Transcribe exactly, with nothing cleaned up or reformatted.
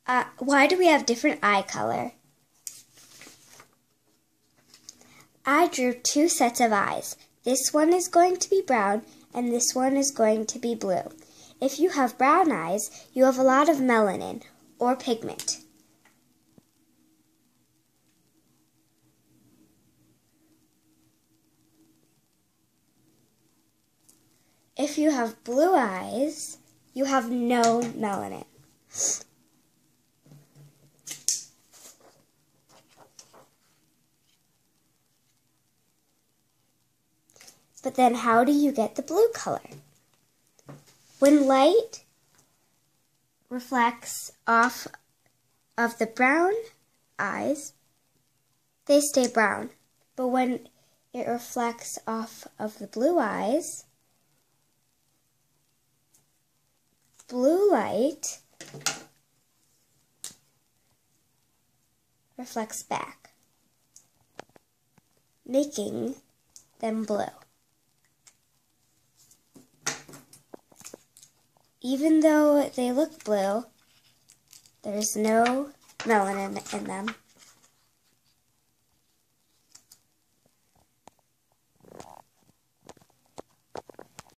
Uh, why do we have different eye color? I drew two sets of eyes. This one is going to be brown and this one is going to be blue. If you have brown eyes, you have a lot of melanin or pigment. If you have blue eyes, you have no melanin. But then how do you get the blue color? When light reflects off of the brown eyes, they stay brown. But when it reflects off of the blue eyes, blue light reflects back, making them blue. Even though they look blue, there is no melanin in them.